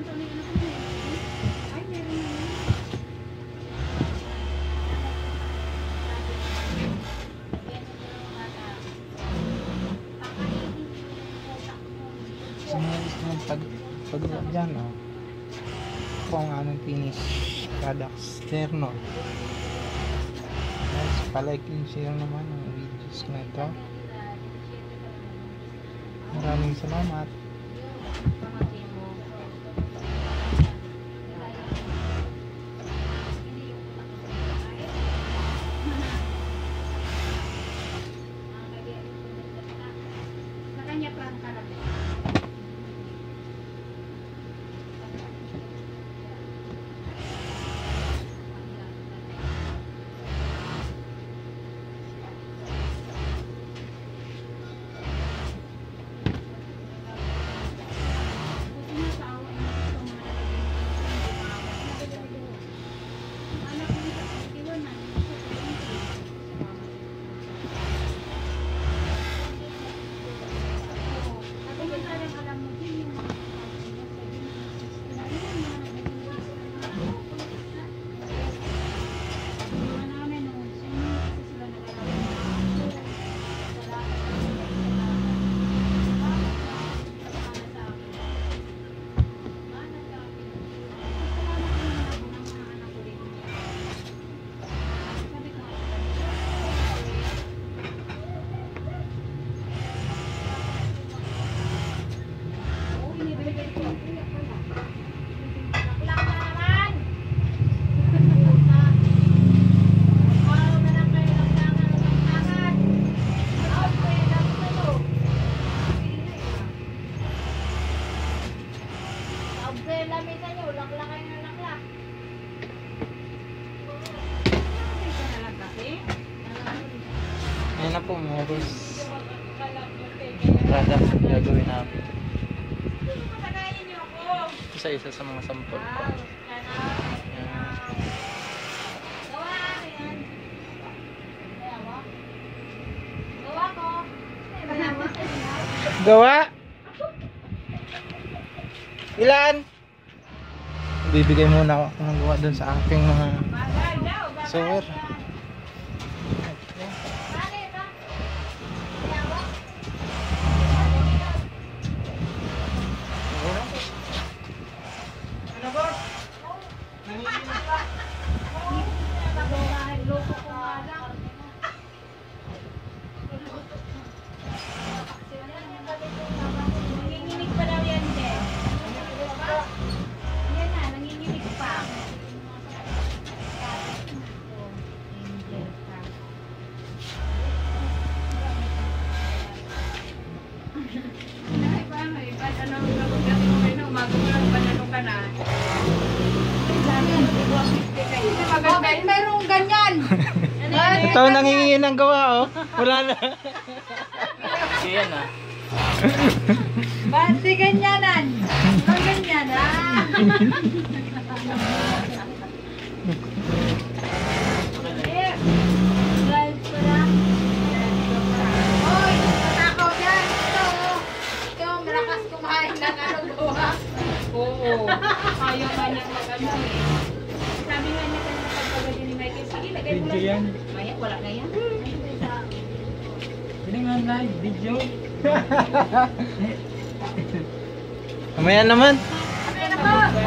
Pag dyan, oh. Ito ang aming finish products terno. Guys, palike and share naman ang videos na ito. Maraming salamat. Ayan na po mga boss. Products ang gagawin namin. Isa-isa sa mga sample ko. Gawa? Ilan? Bibigay muna ako ng gawa dun sa aking mga sewer. Bakit merong ganyan? Ito nangingi ng gawa, oh. Wala na. Yan ah. Ba't di ganyanan? Ang ganyanan? Hoy, natakaw yan. Ito, malakas kumain ng gawa. Oo. Ayaw ka niya mag-ano eh. Sabi nga niya kanina pagpagawin ni Michael, sige, lagay mo lang. Maya, wala na yan. Hindi nga live video. Mamaya naman. Ano na po?